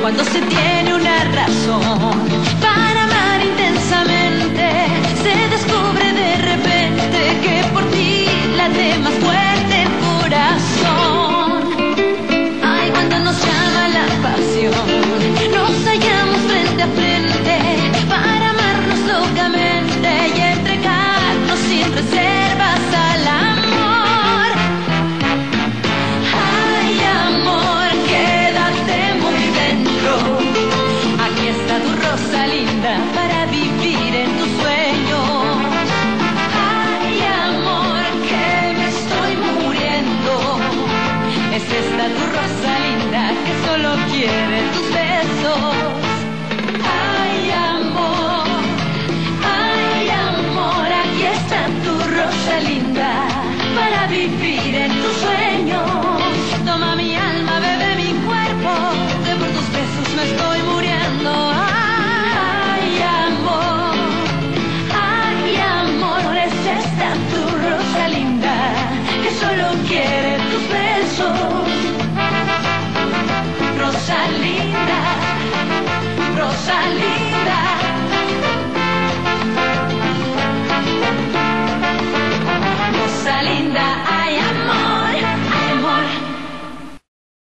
cuando se tiene una razón para amar intensamente, se descubre de repente que por ti late más fuerte el corazón. Ay, cuando nos llama la pasión, nos hallamos frente a frente para amarnos locamente y entregarnos sin reservas al amor. Ay, amor, quédate muy dentro. Aquí está tu rosa linda para vivir en tus sueños. Ay, amor, que me estoy muriendo. Es esta tu rosa linda que solo quiere tus besos.